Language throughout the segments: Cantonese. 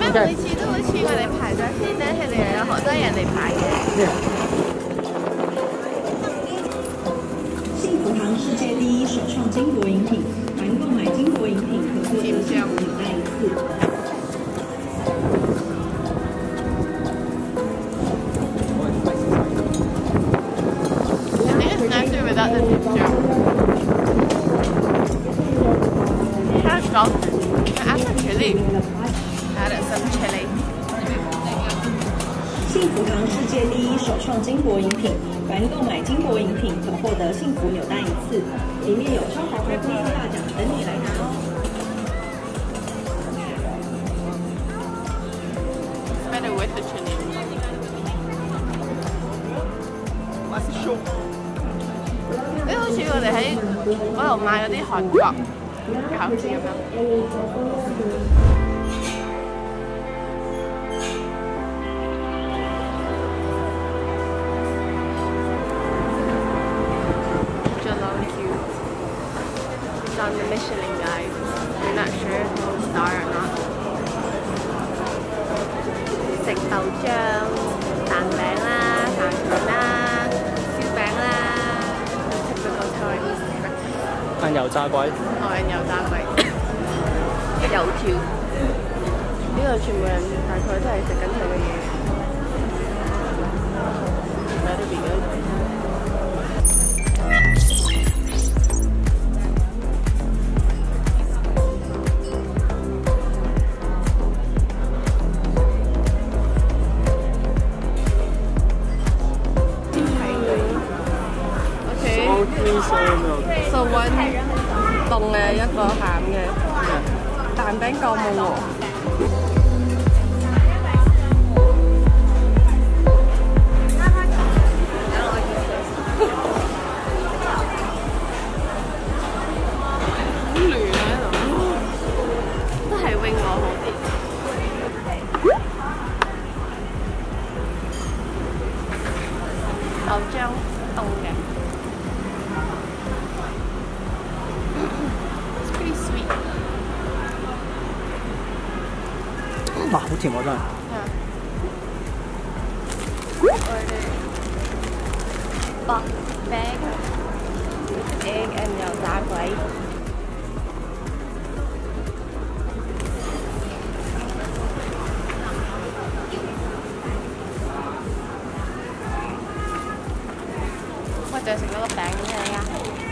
每次都好似我哋排咗先咧，佢哋又有好多人嚟排嘅。 幸福堂世界第一首创金箔饮品，凡购买金箔饮品可获得幸福纽带一次。 Without the texture. Kind of salty. I add some chili. Added some chili. 幸福堂世界第一首创金箔饮品，凡购买金箔饮品可获得幸福纽带一次，里面有超豪华公司大奖等你来拿哦。 Better with the chili. What's the show? 好似我哋喺嗰度買嗰啲韓國餃子咁樣。Jolly cute. It's on the Michelin guide. We're not sure if it's a star or not. 食豆漿、蛋餅啦、飯團啦、燒餅啦。 ăn油炸鬼， ăn油炸鬼，油條，呢度全部人大概都係食緊佢嘅嘢。喺呢邊嘅。So one 凍嘅一個鹹嘅蛋餅夠冇喎。好亂啊喺度，都係wing我好啲。豆漿凍嘅。 哇，好甜喎真係。 薄餅 egg and 油炸鬼。我淨係食咗個餅啫啊！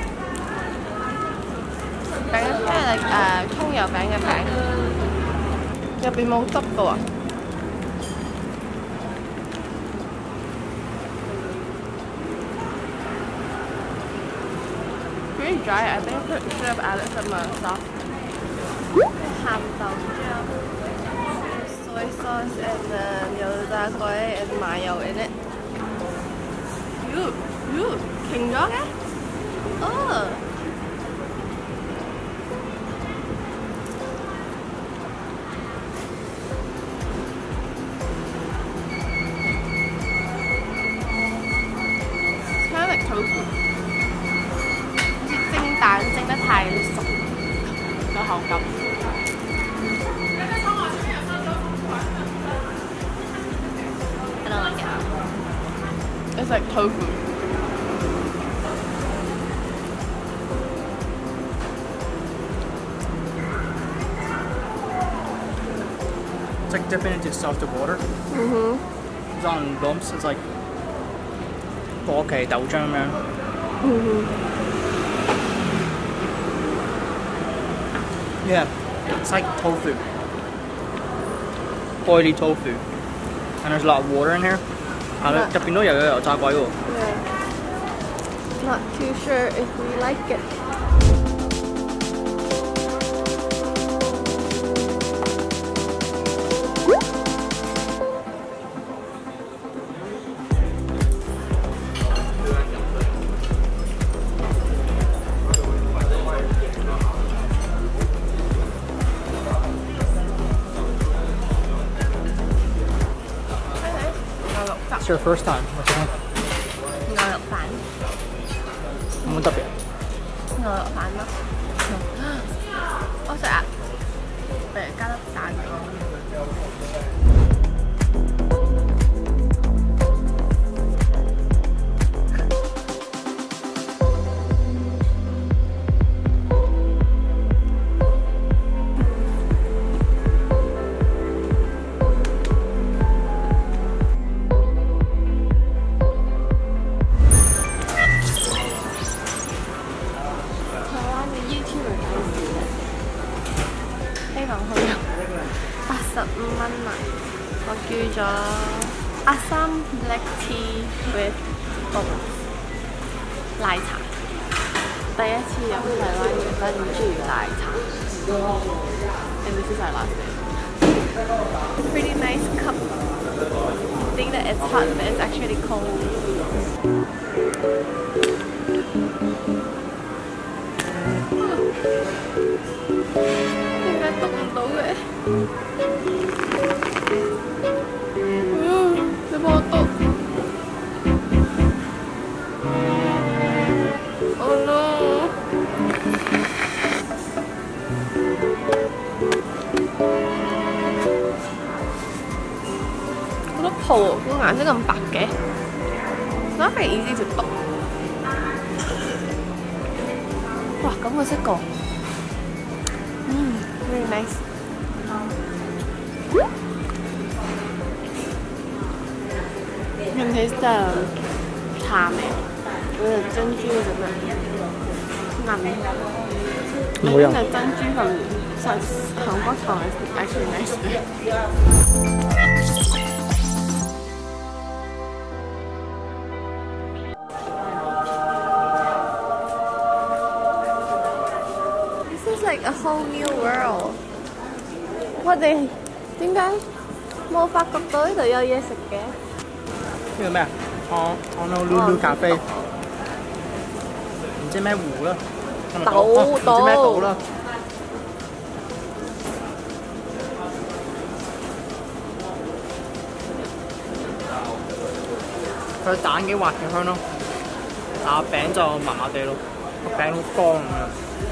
餅即係葱油餅嘅餅。 入邊冇汁嘅喎。Pretty dry. I think I should have added some sauce. 鹹豆漿 soy sauce and 油炸鬼 and 麻油 in it. You 停咗嘅？哦。 tofu 好似蒸蛋蒸得太熟個口感。I don't like it. It's like tofu. It's like dipping into salted water. It's on lumps. It's like 過期豆漿咁樣。Yeah, it's like tofu. Oily tofu. And there's a lot of water in here. 入邊都有油炸鬼喎。 Not too sure if we like it. It's your first time. What's it? 牛肉飯。 冇乜特別。 牛肉飯咯。我食啊，不如加粒蛋。 Assam black tea with bubbles 奶茶。第一次飲台灣嘅珍珠奶茶。And this is our last day. Pretty nice cup. I think that it's hot, but it's actually cold. 點解篤唔到嘅？你幫我篤。Oh no！ 好多泡喎，個顏色咁白嘅。Not very easy to 篤。哇，咁我識個。Very nice. You can taste the 茶味，珍珠咁樣韌。I think the 珍珠from韓國糖 is actually nice. Like a whole new world。我哋點解冇發覺到呢度有嘢食嘅？ 呢個咩啊？Honolulu 咖啡，唔知咩湖啦，係咪島？唔知咩島啦。佢蛋幾滑幾香咯，但餅就麻麻地咯，個餅好乾咁樣。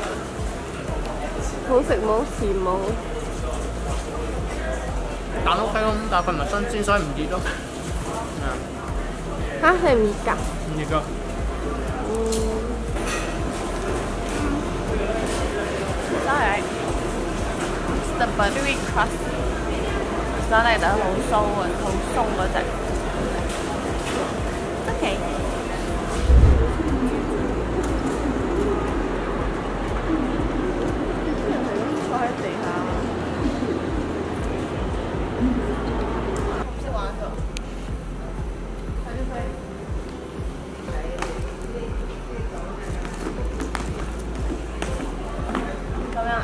好食冇？甜冇？ 蛋 OK 咯，但係佢唔係新鮮，所以唔熱咯。 嚇係唔熱㗎？ 唔熱㗎。 It's alright. It's the buttery crust. 所以就好酥啊，好鬆嗰隻。OK。坐喺地下。唔識玩㗎。快啲飛！咁樣。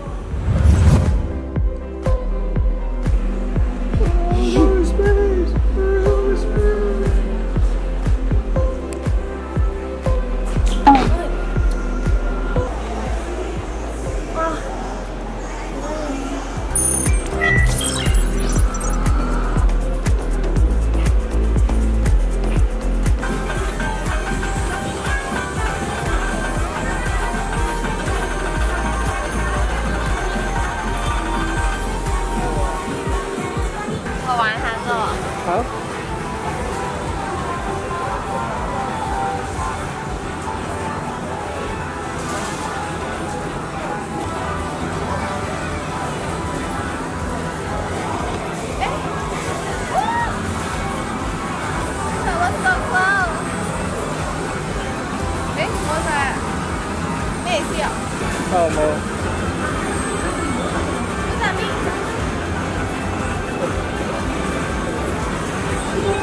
我玩下啫喎。 好。 咩意思啊？ 哦，冇。 在邊？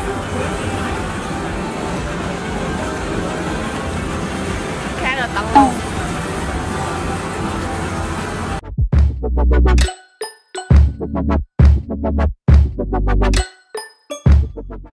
企喺度等我。